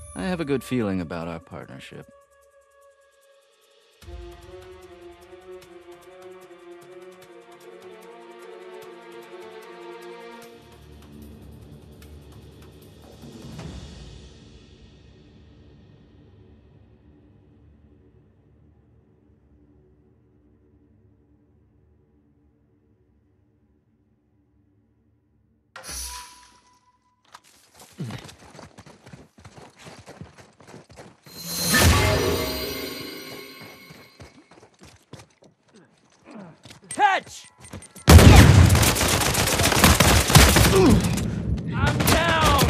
I have a good feeling about our partnership. Catch! I'm down!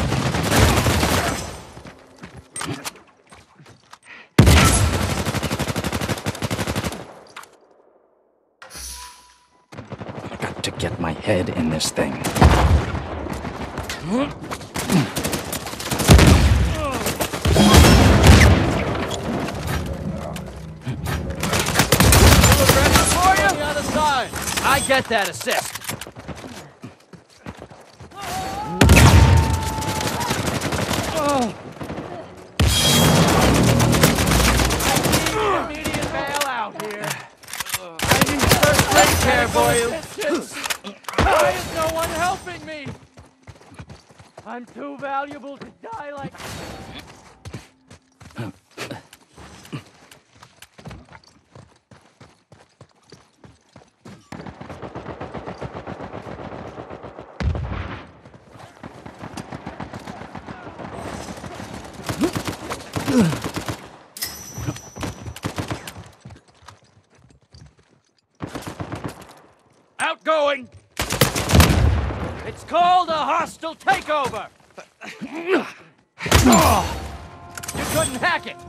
I got to get my head in this thing. I get that assist. I need immediate bailout here. I need first care for you. Why is no one helping me? I'm too valuable to die like... Outgoing! It's called a hostile takeover! You couldn't hack it!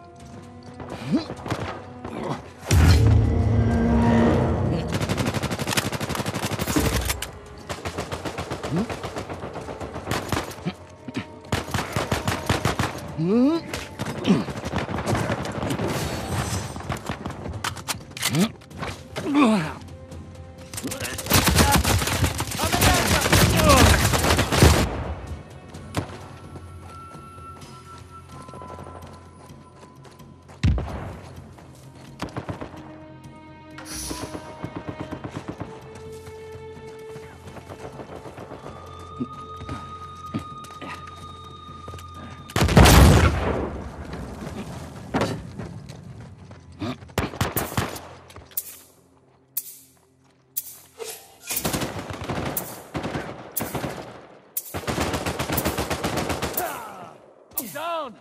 Down!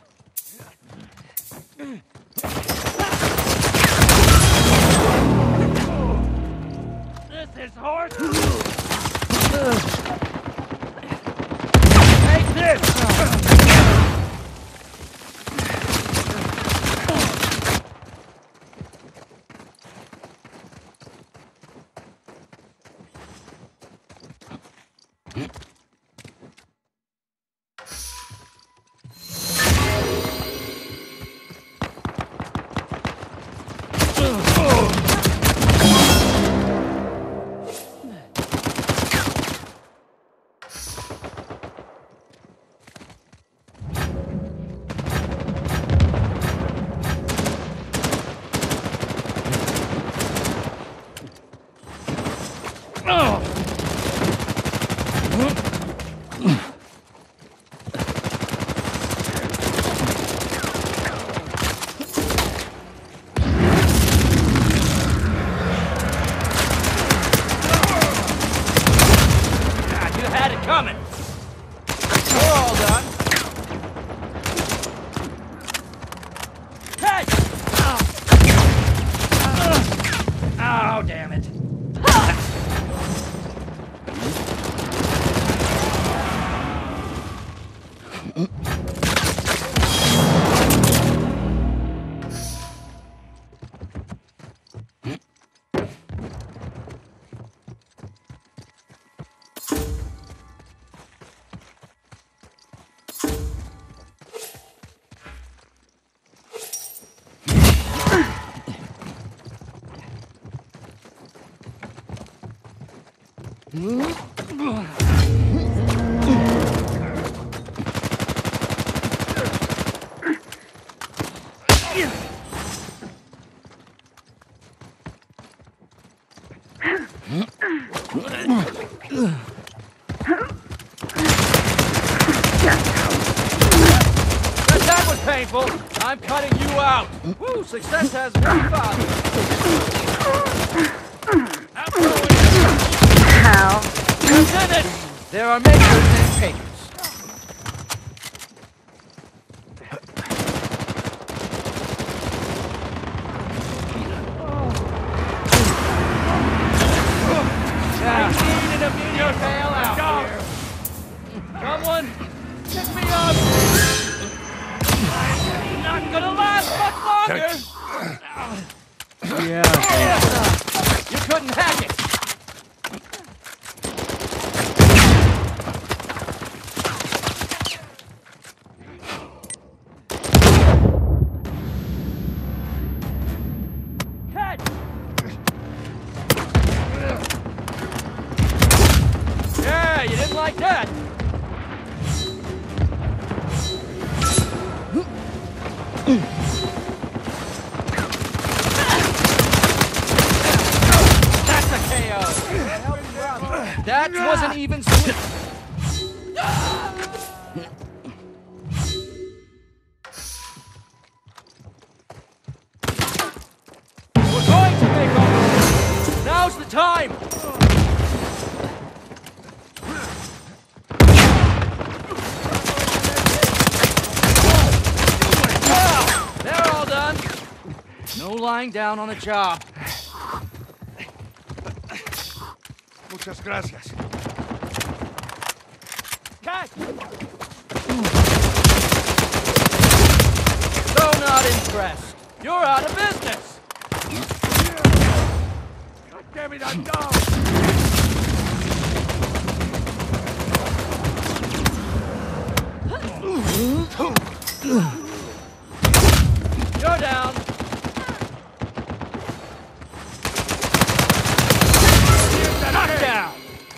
This is horse! Take this! Coming! We're all done. Catch! Oh, damn it. painful. I'm cutting you out. Woo, success has one father. How? Lieutenant, there are makers and takers. I need an immediate bailout here. Someone, pick me up. I'm not gonna last much longer. Yeah. You couldn't hack it. Yeah, you didn't like that. That's a KO. That wasn't even sweet. We're going to make all. Now's the time. They're all done. No lying down on a job. Muchas gracias. Cut! So not impressed. You're out of business. God damn it, I'm down. You're down. Knockdown.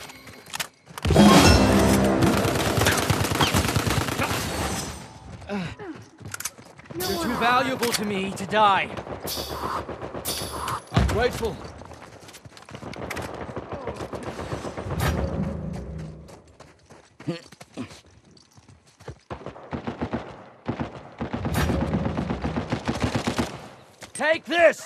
You're too valuable to me to die. I'm grateful. Take this!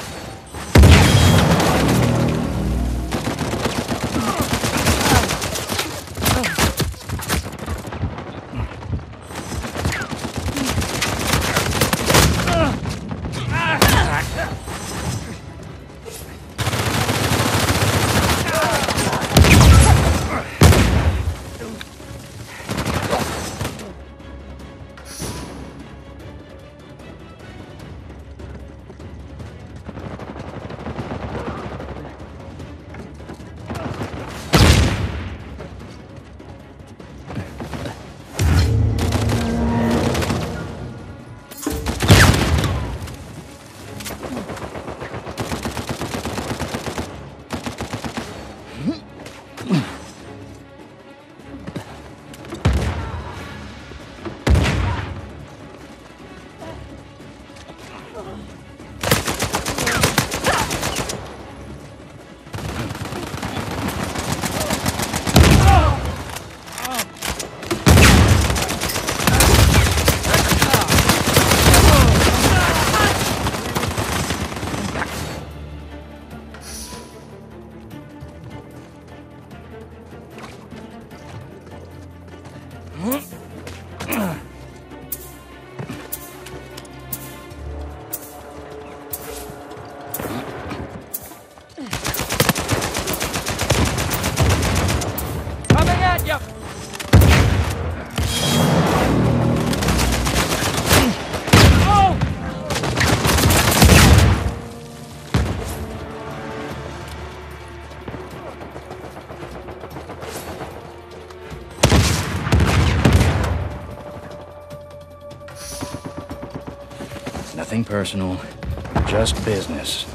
Nothing personal, just business.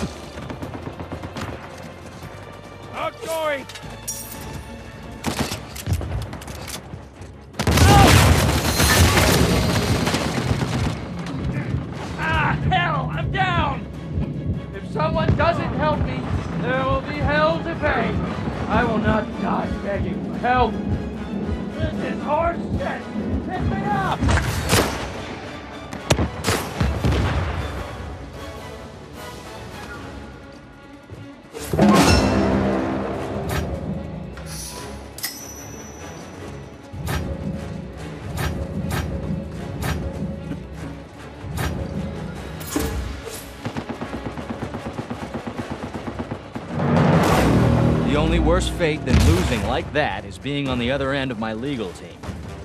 Outgoing! Ah, hell, I'm down! If someone doesn't help me, there will be hell to pay. I will not die begging for help. This is horse shit! Pick me up! only worse fate than losing like that is being on the other end of my legal team.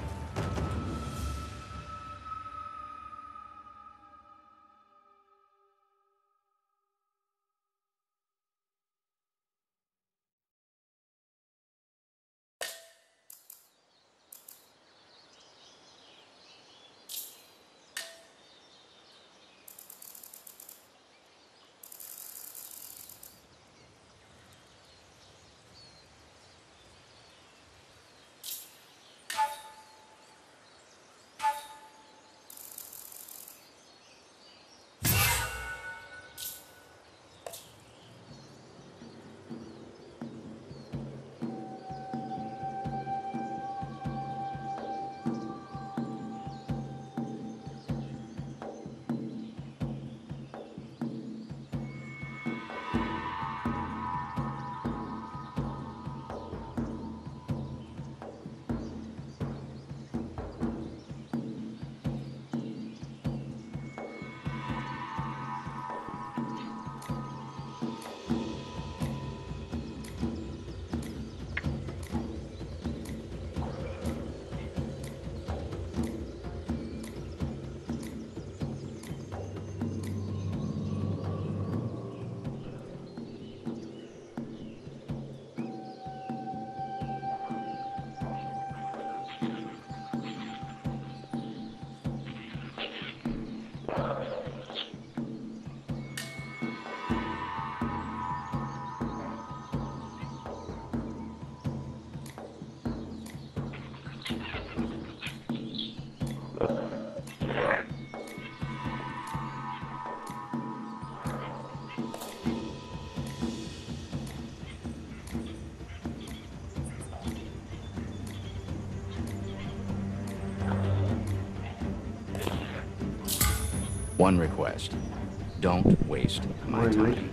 One request. Don't waste my time.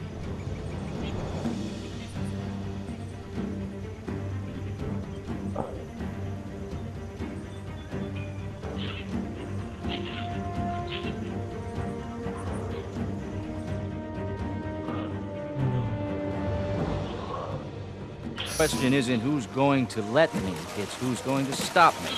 The question isn't who's going to let me, it's who's going to stop me.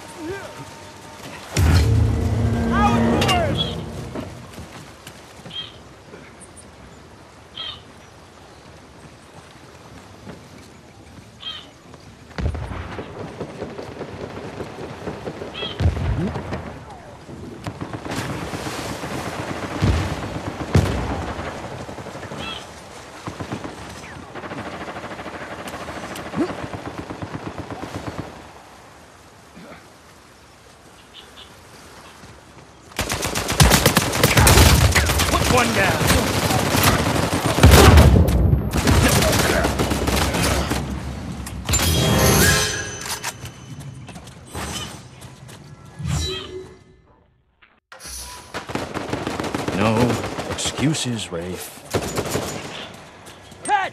One down. No excuses, Rafe. Catch!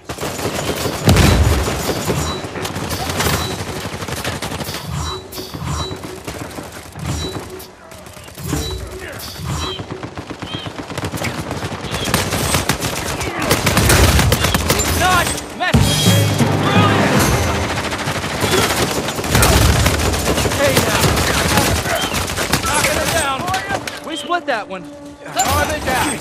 Split that one. How are they down?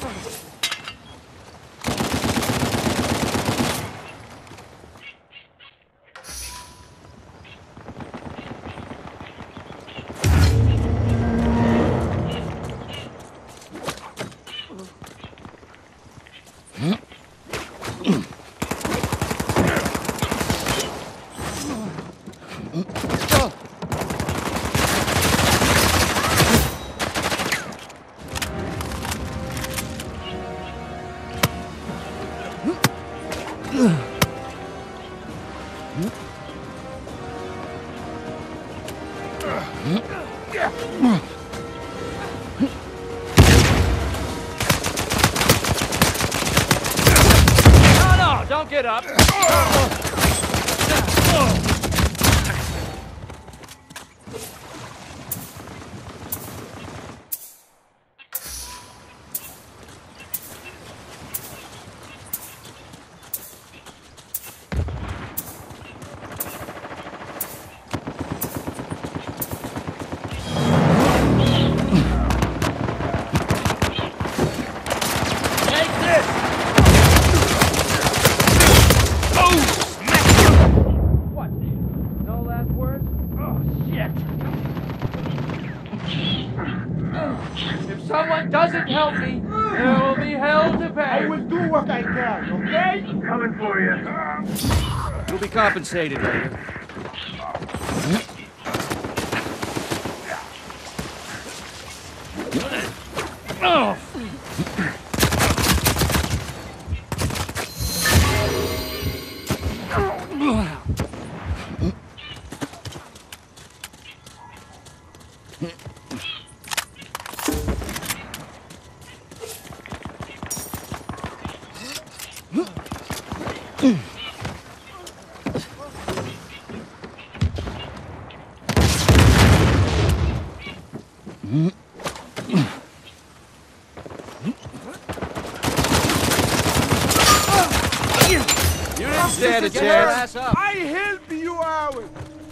No, don't get up. Take this! What? No last words? Oh, shit! If someone doesn't help me, there will be hell to pay. I will do what I can, okay? Coming for you. You'll be compensated later. Oh. You didn't stand a Get your chance. ass up. I help you out.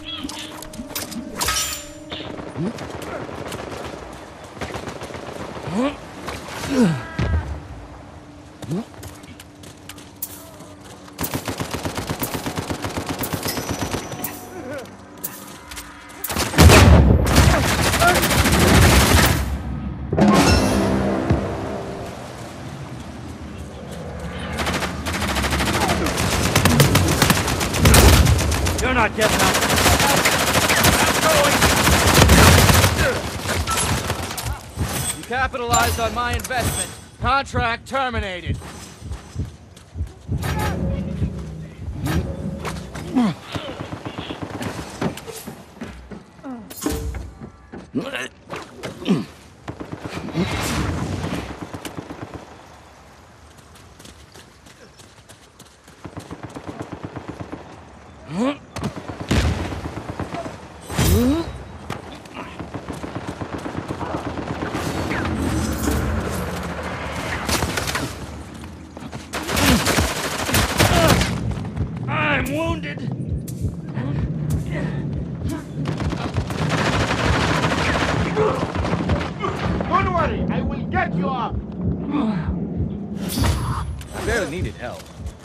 You're not getting up. You capitalized on my investment. Contract terminated. I'm wounded. Don't worry, I will get you up. I barely needed help.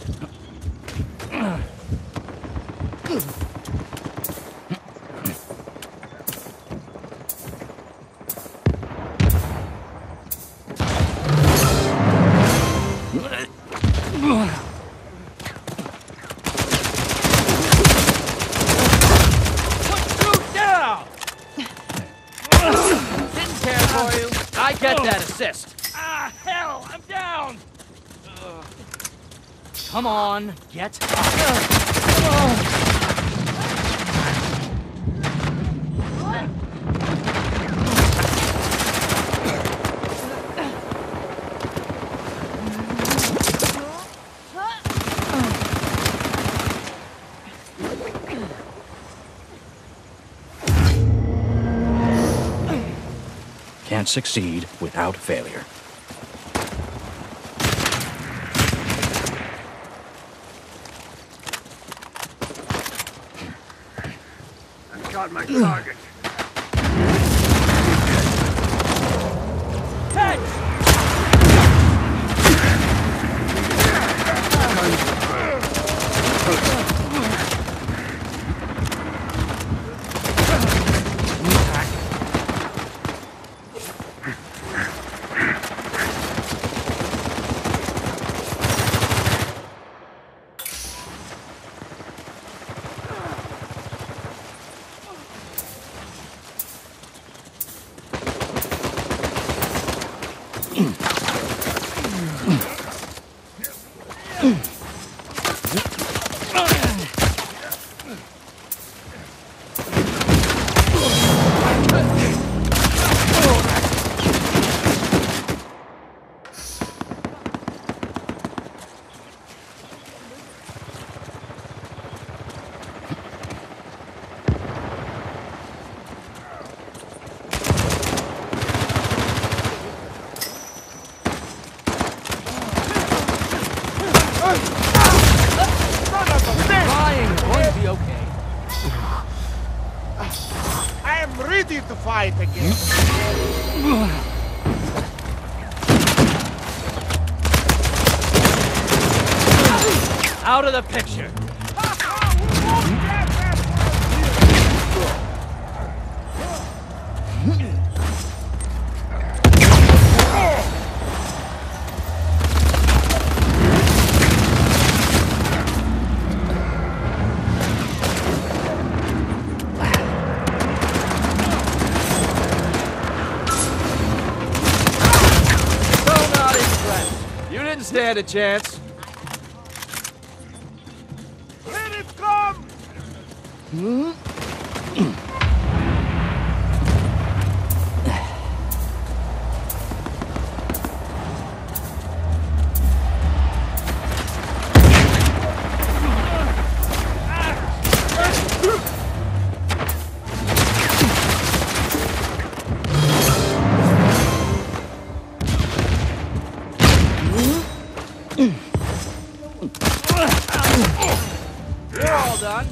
Didn't care for you. I get that assist. Ah, hell, I'm down. Come on, get up. Can't succeed without failure. I've got my target. Ted! I'm ready to fight again. Out of the picture. Stand a chance. Let it come! You're all done.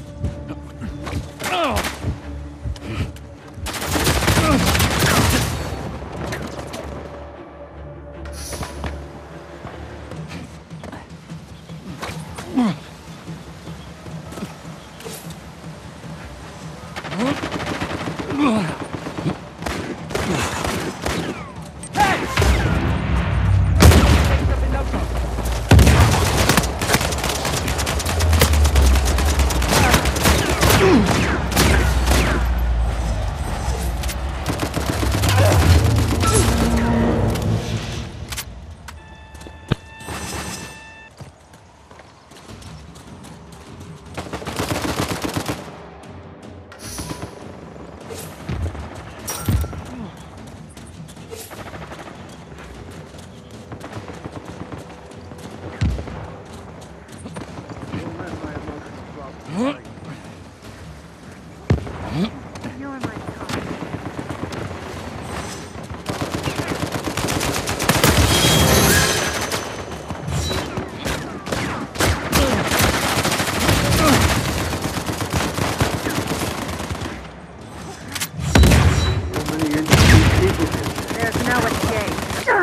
There's no escape.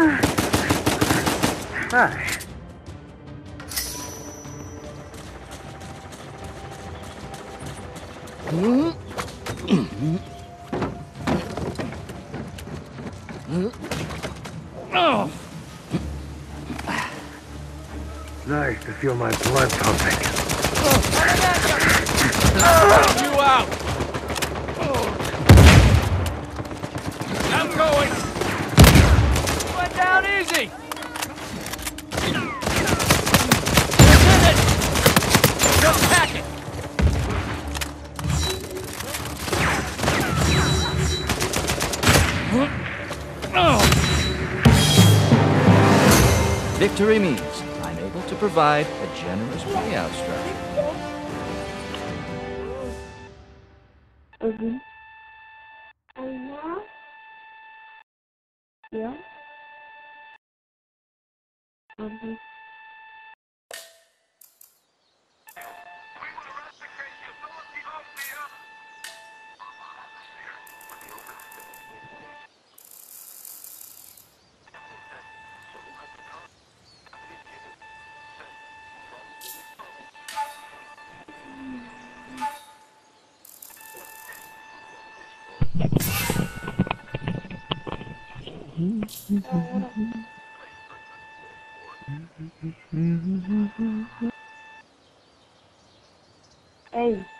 Hi. Nice to feel my blood pumping. You out. I'm going. Went down easy. This is it. Just pack it. Victory means I'm able to provide a generous payout structure. Yeah. Hey.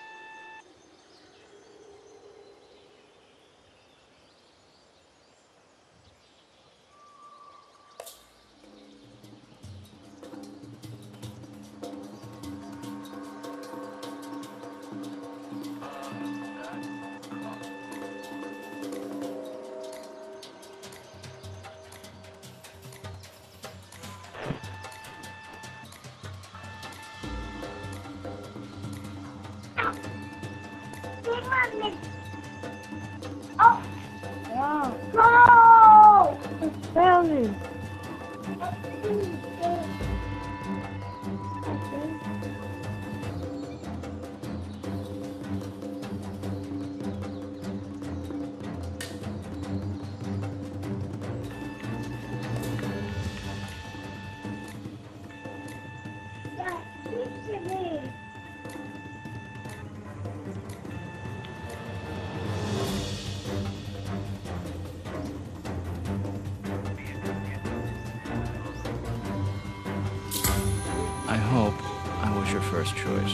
Oh! Yeah. No! It's failing. I hope I was your first choice.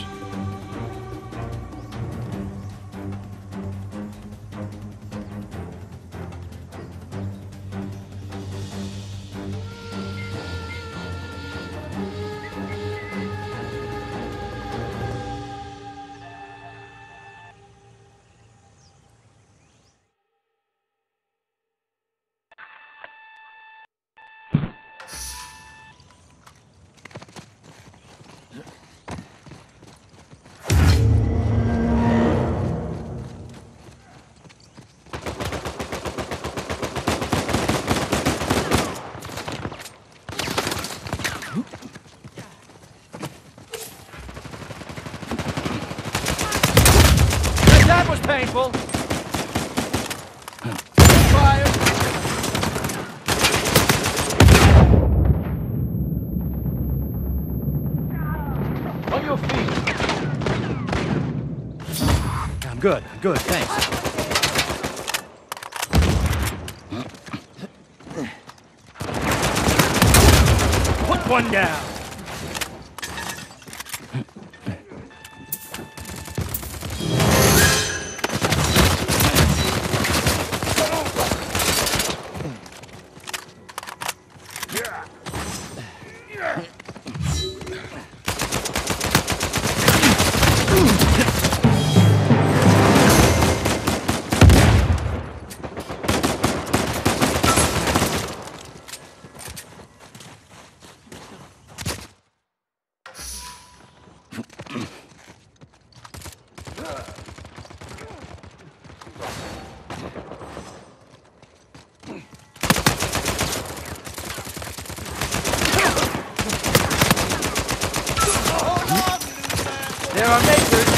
That was painful. Fire. On your feet. I'm good, thanks. Put one down. There are makers.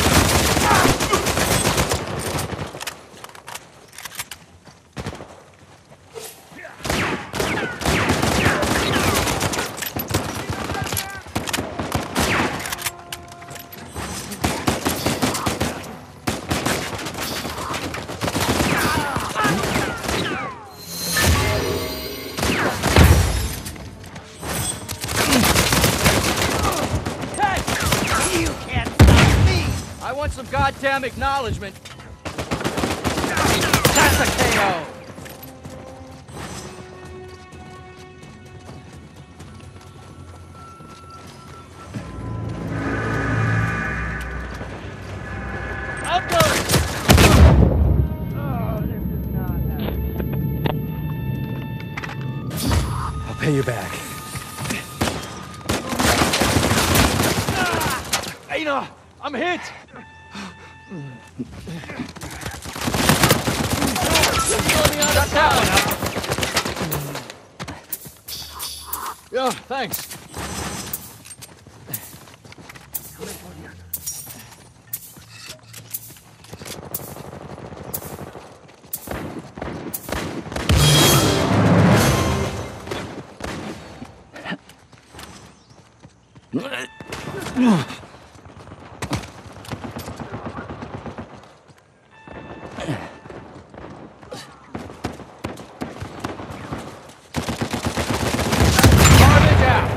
I want some goddamn acknowledgement. That's a KO. I'll go. Oh, this is not happening. I'll pay you back. Aina, I'm hit. Shut that one up. Yeah, thanks. Garbage out.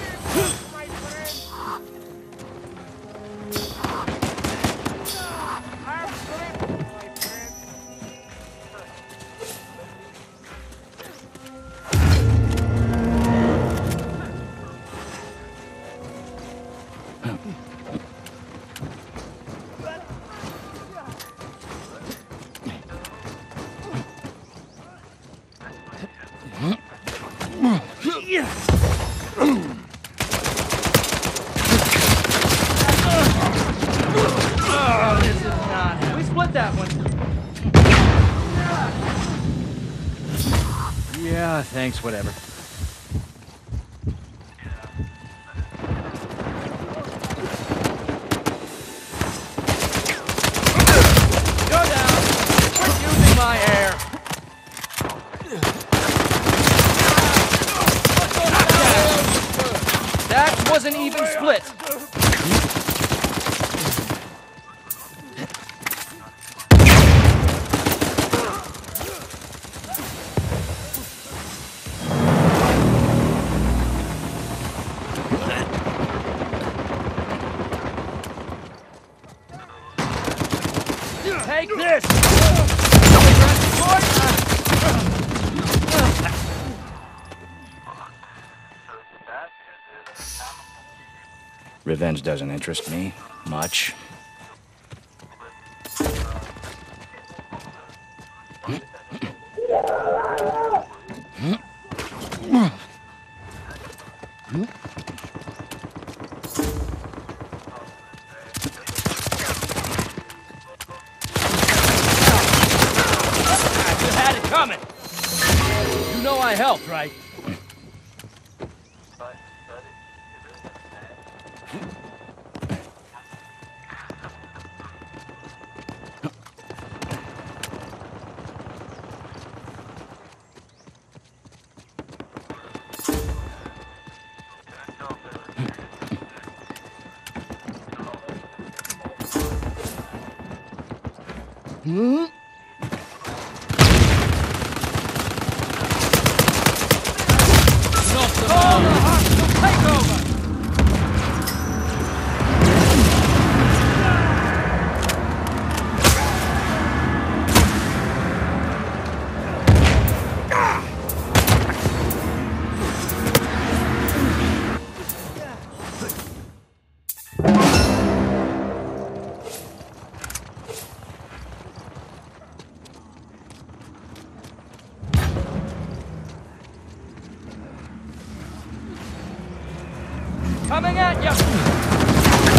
Oh, this is not. We split that one. Yeah, thanks, whatever. Go down. Quit using my air. That was an even split. Take this! Revenge doesn't interest me much. You had it coming! You know I helped, right? Coming at you!